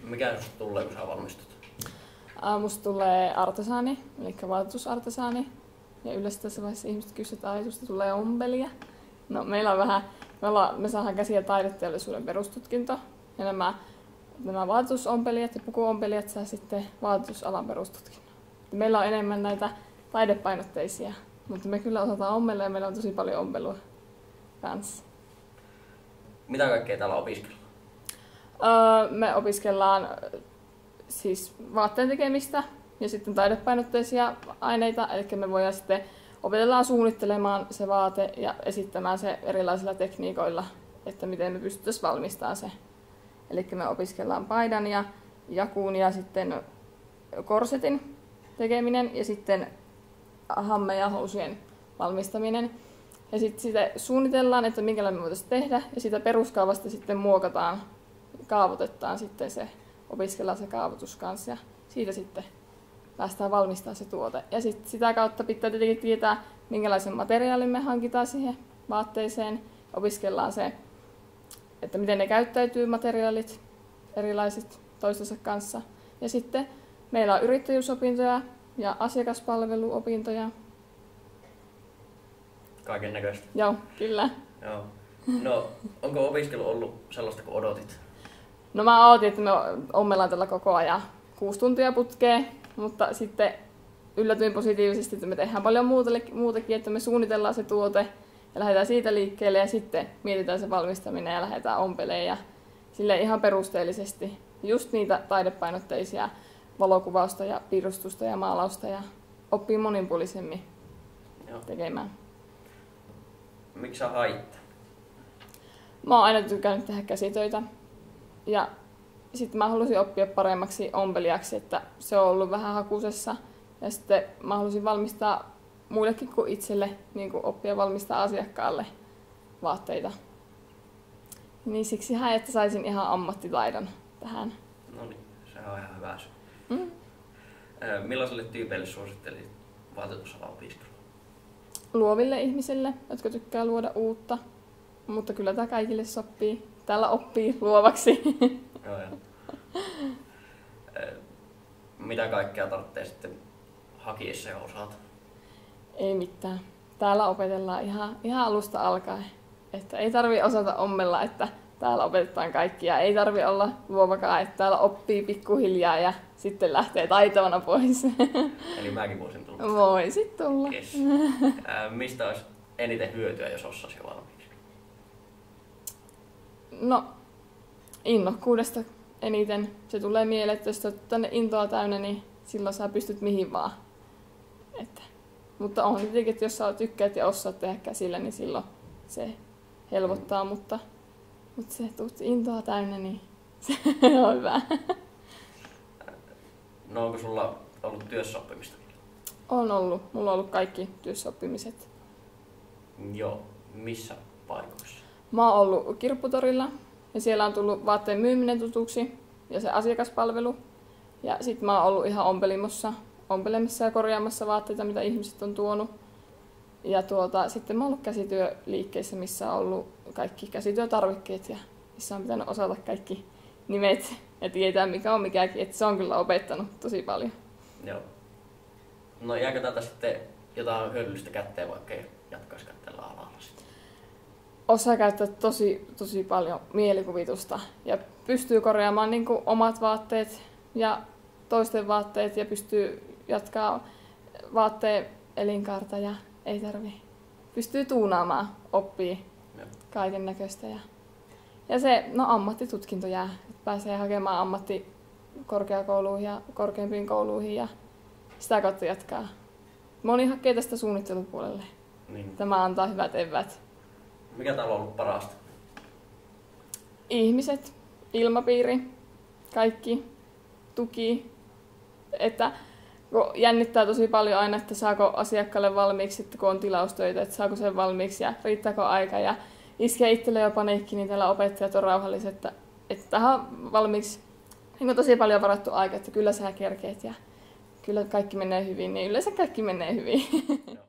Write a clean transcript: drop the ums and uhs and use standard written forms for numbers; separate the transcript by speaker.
Speaker 1: Mikä susta tulee, kun sä valmistut?
Speaker 2: Musta tulee artesaani, eli vaatetusartesaani. Ja yleensä tässä vaiheessa ihmiset kysyvät, että susta tulee ompelia. No meillä on vähän, me saadaan käsi- ja taideteollisuuden perustutkinto. Ja nämä vaatetusompelijat ja pukuompelijat saa sitten vaatetusalan perustutkinnon. Meillä on enemmän näitä taidepainotteisia, mutta me kyllä osataan ommella ja meillä on tosi paljon ompelua kanssa.
Speaker 1: Mitä kaikkea täällä opiskellaan?
Speaker 2: Me opiskellaan siis vaatteen tekemistä ja sitten taidepainotteisia aineita, eli me voidaan sitten opetellaan suunnittelemaan se vaate ja esittämään se erilaisilla tekniikoilla, että miten me pystyttäisiin valmistamaan se. Eli me opiskellaan paidan ja jakuun ja sitten korsetin tekeminen ja sitten hamme- ja housujen valmistaminen. Ja sitten sitä suunnitellaan, että minkälainen me voitaisiin tehdä ja sitä peruskaavasta sitten muokataan, kaavoitetaan sitten se, opiskellaan se kaavoitus kanssa ja siitä sitten päästään valmistamaan se tuote. Ja sitten sitä kautta pitää tietenkin tietää, minkälaisen materiaalin me hankitaan siihen vaatteeseen. Opiskellaan se, että miten ne käyttäytyy materiaalit erilaiset toistensa kanssa. Ja sitten meillä on yrittäjyysopintoja ja asiakaspalveluopintoja.
Speaker 1: Kaiken näköistä.
Speaker 2: Joo, kyllä.
Speaker 1: Joo. No, onko opiskelu ollut sellaista kuin odotit?
Speaker 2: No mä ootin, että me ommellaan tällä koko ajan 6 tuntia putkeen, mutta sitten yllätyin positiivisesti, että me tehdään paljon muutakin, että me suunnitellaan se tuote ja lähdetään siitä liikkeelle ja sitten mietitään se valmistaminen ja lähdetään ompelemaan ja sille ihan perusteellisesti just niitä taidepainotteisia valokuvausta ja piirustusta ja maalausta ja oppii monipuolisemmin tekemään.
Speaker 1: Miksi sä hait?
Speaker 2: Mä oon aina tykännyt tehdä käsitöitä ja sitten mä halusin oppia paremmaksi ompelijaksi, että se on ollut vähän hakusessa ja sitten mä halusin valmistaa muillekin kuin itselle, niin kuin oppia valmistaa asiakkaalle vaatteita. Niin siksi hain, että saisin ihan ammattitaidon tähän.
Speaker 1: No niin, se on ihan hyvä syy. Millaiselle tyypeille suosittelisit vaatetusalan opiskelua?
Speaker 2: Luoville ihmisille, jotka tykkää luoda uutta, mutta kyllä tämä kaikille sopii. Täällä oppii luovaksi.
Speaker 1: Joo, joo. Mitä kaikkea tarvitsee sitten hakiessa ja osata?
Speaker 2: Ei mitään. Täällä opetellaan ihan alusta alkaen. Että ei tarvitse osata ommella, että täällä opetetaan kaikkia. Ei tarvitse olla luovakaan, että täällä oppii pikkuhiljaa ja sitten lähtee taitavana pois.
Speaker 1: Eli mäkin voisin tulla.
Speaker 2: Voisit tulla.
Speaker 1: Yes. Mistä olisi eniten hyötyä, jos osaisi jo valmiiksi?
Speaker 2: No, innokkuudesta eniten. Se tulee mieleen, että jos olet tänne intoa täynnä, niin silloin sä pystyt mihin vaan. Mutta on tietenkin, että jos sä tykkäät ja osaat tehdä käsillä, niin silloin se helpottaa, mutta se tuut intoa täynnä, niin se on hyvä.
Speaker 1: No onko sulla ollut työssäoppimista?
Speaker 2: On ollut. Mulla on ollut kaikki työssäoppimiset.
Speaker 1: Joo. Missä paikoissa?
Speaker 2: Mä oon ollut Kirpputorilla ja siellä on tullut vaatteen myyminen tutuksi ja se asiakaspalvelu. Ja sit mä oon ollut ihan ompelemassa ja korjaamassa vaatteita, mitä ihmiset on tuonut. Ja sitten mä oon ollut käsityöliikkeissä, missä on ollut kaikki käsityötarvikkeet ja missä on pitänyt osata kaikki nimet ja tietää mikä on mikäkin. Että se on kyllä opettanut tosi paljon.
Speaker 1: Joo. No jääkö täältä sitten jotain hyödyllistä kätteen, vaikka ei jatkaisikaan tällä alalla sitten?
Speaker 2: Osaa käyttää tosi paljon mielikuvitusta ja pystyy korjaamaan niin kuin omat vaatteet ja toisten vaatteet ja pystyy jatkaa vaatteen elinkaarta ja ei pystyy tuunaamaan, oppii kaiken näköistä. Ja se, ammattitutkinto jää, että pääsee hakemaan ammattikorkeakouluihin ja korkeampiin kouluihin ja sitä kautta jatkaa. Moni hakee tästä suunnittelupuolelle.
Speaker 1: Niin.
Speaker 2: Tämä antaa hyvät eväät.
Speaker 1: Mikä täällä on ollut parasta?
Speaker 2: Ihmiset, ilmapiiri, kaikki, tuki. Että jännittää tosi paljon aina, että saako asiakkaalle valmiiksi, että kun on tilaustöitä, että saako sen valmiiksi ja riittääkö aika. Ja iskee itselle jo paniikki, niin täällä opettajat on rauhalliset, että tähän on valmiiksi niin on tosi paljon varattu aika, että kyllä sä kerkeet ja kyllä kaikki menee hyvin, niin yleensä kaikki menee hyvin.